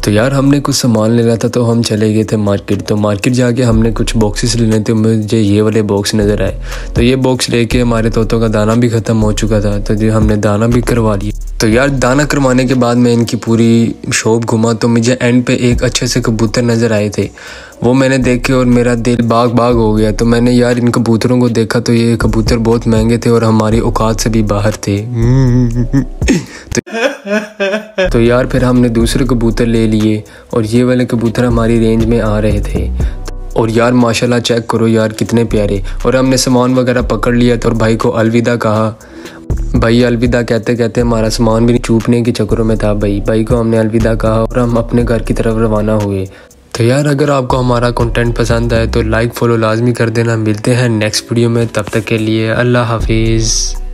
तो यार हमने कुछ सामान लेना था तो हम चले गए थे मार्केट। तो मार्केट जाके हमने कुछ बॉक्सेस लेने थे, मुझे ये वाले बॉक्स नज़र आए। तो ये बॉक्स लेके हमारे तोतों का दाना भी ख़त्म हो चुका था, तो जो हमने दाना भी करवा लिया। तो यार दाना करवाने के बाद मैं इनकी पूरी शॉप घुमा तो मुझे एंड पे एक अच्छे से कबूतर नज़र आए थे। वो मैंने देखे और मेरा दिल बाग बाग हो गया। तो मैंने यार इन कबूतरों को देखा तो ये कबूतर बहुत महंगे थे और हमारी औकात से भी बाहर थे। तो यार फिर हमने दूसरे कबूतर ले लिए और ये वाले कबूतर हमारी रेंज में आ रहे थे। और यार माशाल्लाह चेक करो यार कितने प्यारे। और हमने सामान वगैरह पकड़ लिया था और भाई को अलविदा कहा। भाई अलविदा कहते कहते हमारा सामान भी चूपने के चक्करों में था। भाई को हमने अलविदा कहा और हम अपने घर की तरफ रवाना हुए। तो यार अगर आपको हमारा कंटेंट पसंद आए तो लाइक फॉलो लाजमी कर देना। मिलते हैं नेक्स्ट वीडियो में, तब तक के लिए अल्लाह हाफिज़।